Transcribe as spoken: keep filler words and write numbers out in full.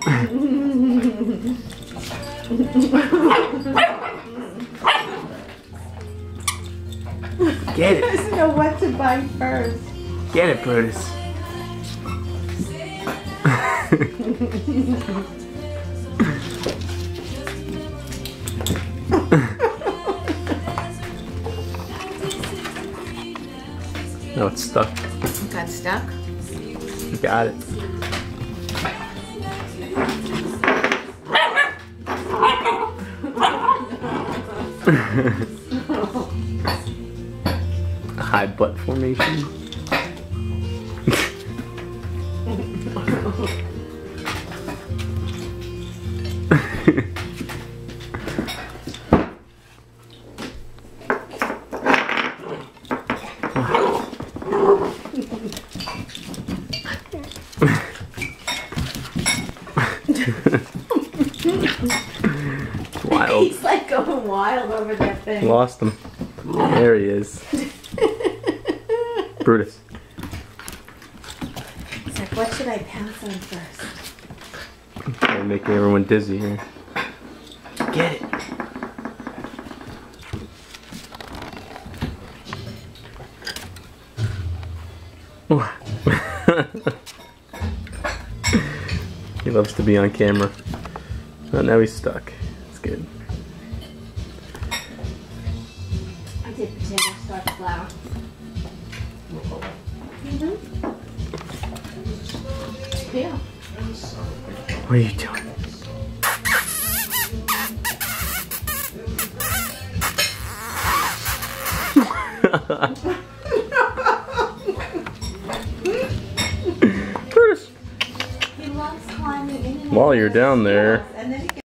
Get it. He doesn't know what to bite first. Get it, Brutus. No, it's stuck. It got stuck? You got it. High butt formation. Wild. He's like going wild over that thing. Lost him. There he is. Brutus. He's like, what should I pounce on first? You're making everyone dizzy here. Get it. He loves to be on camera. Oh, now he's stuck. It's good. I did potato starch flour. Mm-hmm. Yeah. What are you doing? Brutus. He loves climbing in and While you're down there,